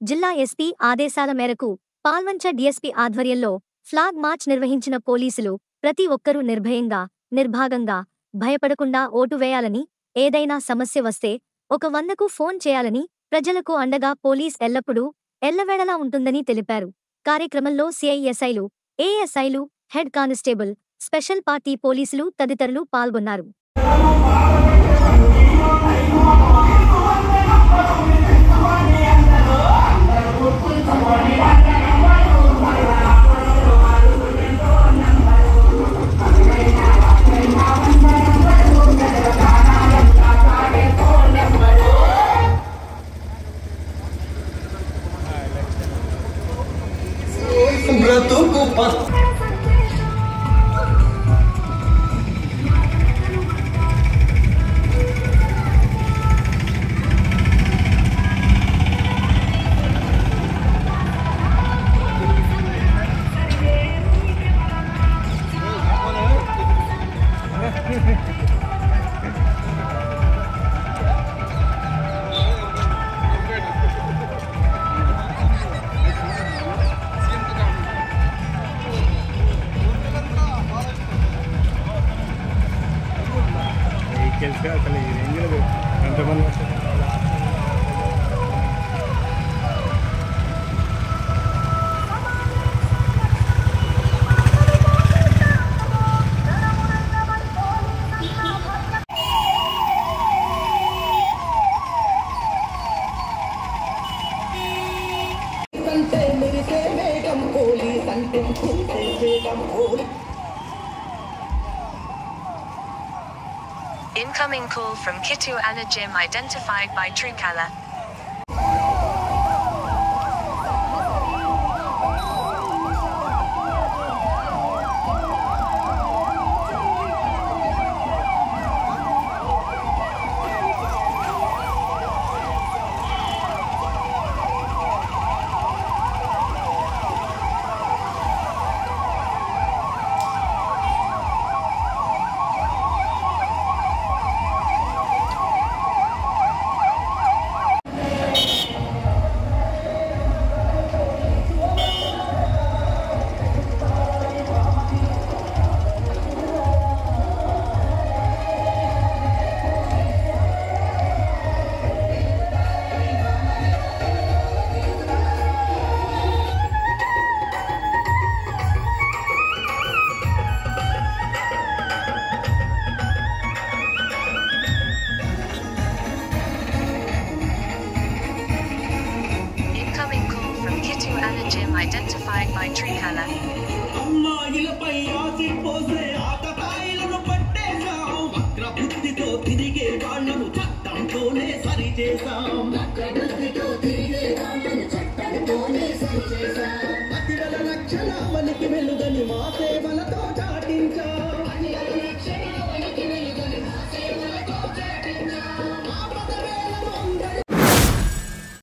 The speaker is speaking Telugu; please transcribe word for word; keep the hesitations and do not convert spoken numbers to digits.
జిల్లా ఎస్పీ ఆదేశాల మేరకు పాల్వంచ డీఎస్పీ ఆధ్వర్యంలో ఫ్లాగ్ మార్చ్ నిర్వహించిన పోలీసులు ప్రతి ఒక్కరూ నిర్భయంగా, నిర్భాగంగా, భయపడకుండా ఓటు వేయాలని, ఏదైనా సమస్య వస్తే ఒక వందకు ఫోన్ చేయాలని, ప్రజలకు అండగా పోలీస్ ఎల్లప్పుడూ ఎల్లవేళలా ఉంటుందని తెలిపారు. కార్యక్రమంలో సిఐఎస్ఐలు, ఏఎస్ఐలు, హెడ్ కానిస్టేబుల్, స్పెషల్ పార్టీ పోలీసులు తదితరులు పాల్గొన్నారు. అసలు ఈ రేంజ్లో ఎంతమంది వస్తారు? Incoming call from Kittu Anna Jim identified by Truecaller. Identified by Truecaller. అమ్మాయిలపై ఆసిపోసే ఆటకాయలను పట్టేశాం, వక్రబుద్ధితో తిరిగే వాళ్ళను చట్టంతోనే సరిచేశాం.